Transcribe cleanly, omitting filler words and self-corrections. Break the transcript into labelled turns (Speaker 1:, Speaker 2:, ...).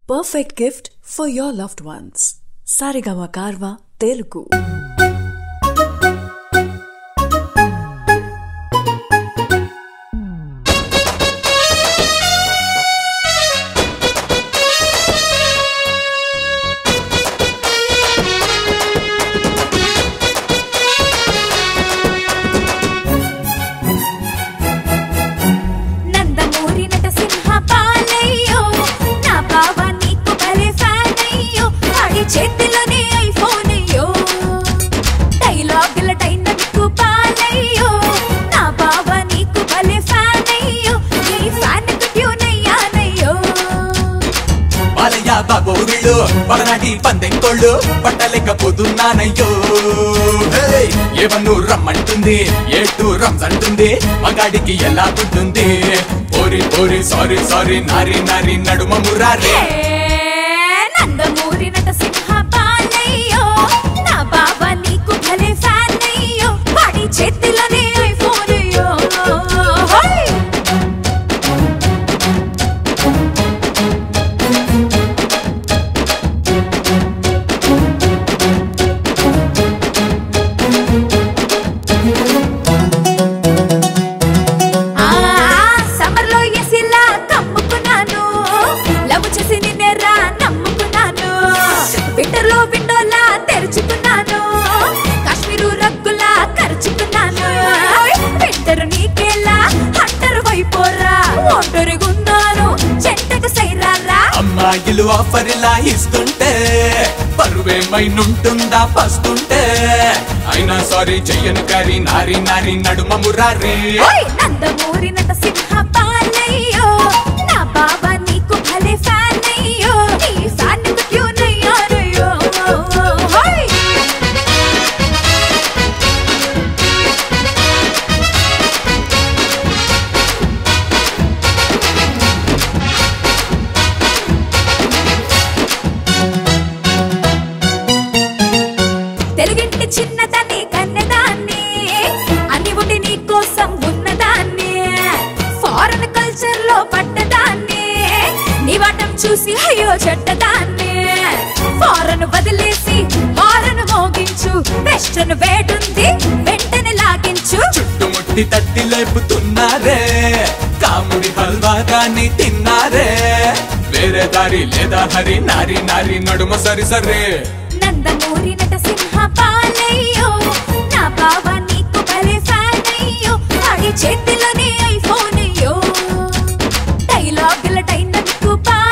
Speaker 1: Perfect gift for your loved ones. Saregama Karva Telugu.
Speaker 2: బాబోళ్ళు పగనాటి పందెంకోళ్ళు పట్టలేకపోతున్నానయ్యో. ఏవన్ను రమ్మంటుంది ఏటు రమ్స్ అంటుంది మగాడికి ఎలా ఉంటుంది. పోరి పోరి సారీ సారీ నారి నారి నడుమ మురారే.
Speaker 3: నందమూరి నటసింహ బాలయ్యో నా బాబా నీకు భలే ఫ్యాన్ అయ్యో. వాడి చేతిలోనే ఐఫోన్ అయ్యో.
Speaker 2: అమ్మాయిలు ఆఫర్ ఇలా ఇస్తుంటే పరువేమైనుంటుందా పస్తుంటే. అయినా సారీ చెయ్యను కారి నారి నారి నడుమ మురారే.
Speaker 3: నందమూరి నటసింహ బాలయ్యో నా బాబా నీకు భలే ఫ్యాన్ అయ్యో. నీ ఫ్యాన్ కు ట్యూన్ అయ్యారయ్యో. తెలుగింటి చిన్నదాన్ని కన్నదాన్ని అన్ని ఒకటి నీ కోసం ఉన్నదాన్ని. ఫారెన్ కల్చర్ లో పడ్డదాన్ని నీ వాటం చూసి అయ్యో చెడ్డదాన్ని. ఫారెన్ వదిలేసి హారన్ మోగించు వెస్టర్న్ వేడుంది వెంటనే లాగించు.
Speaker 2: చుట్టుముట్టి తట్టి లేపుతున్నారే కాముడి హల్వాగాని తిన్నారే. వేరే దారి లేదా హరి నారి నారి నడుమ సరి సరే.
Speaker 3: నందమూరి నటసింహ బాలయ్యో నా బాబా నీకు భలే ఫ్యాన్ అయ్యో. వాడి చేతిలోనే ఐఫోన్ అయ్యో. డైలాగుల డైనమిక్